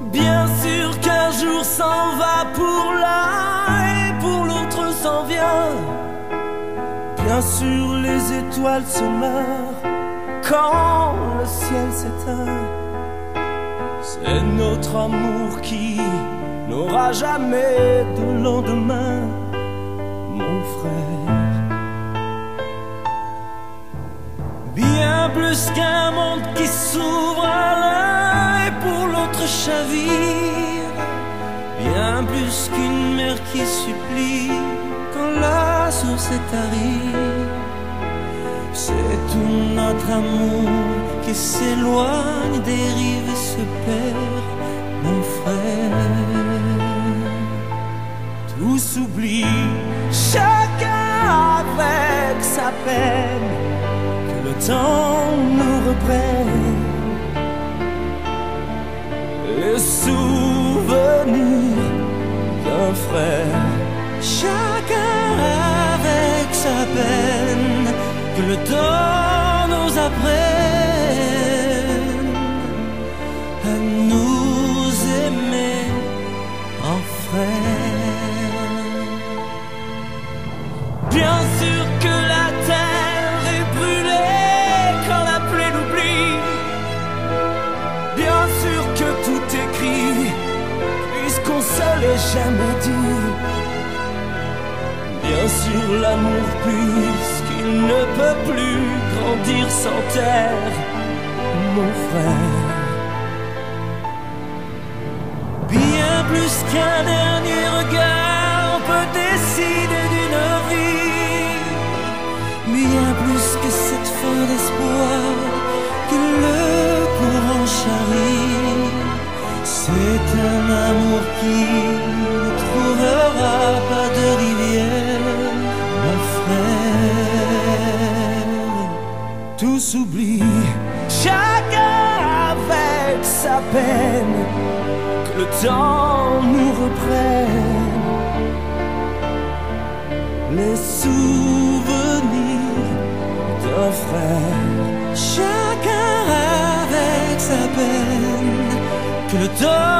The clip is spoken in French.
Bien sûr qu'un jour s'en va pour l'un et pour l'autre s'en vient. Bien sûr les étoiles se meurent quand le ciel s'éteint. C'est notre amour qui n'aura jamais de lendemain, mon frère. Bien plus qu'un monde qui s'ouvre à l'un et pour l'autre chavire. Bien plus qu'une mer qui supplie quand la source est tarie. C'est tout notre amour qui s'éloigne des rives et se perd, mon frère. Tout s'oublie, chacun avec sa peine, que le temps nous reprenne. Les souvenirs d'un frère, chacun avec sa peine, que le temps nous apprenne à nous aimer en frère. Bien sûr que la terre est brûlée quand la pluie l'oublie. Bien sûr que tout écrit, puisqu'on se l'est jamais dit. Bien sûr l'amour puisqu'il ne peut plus grandir sans terre, mon frère. Bien plus qu'un dernier regard peut décider d'une vie. Bien plus que cette fin d'espoir que le courant charrie. C'est un amour qui ne trouvera pas de rivière, mon frère. Tout s'oublie, chacun avec sa peine, que le temps nous reprenne. Les souvenirs d'un frère, chacun avec sa peine, que le temps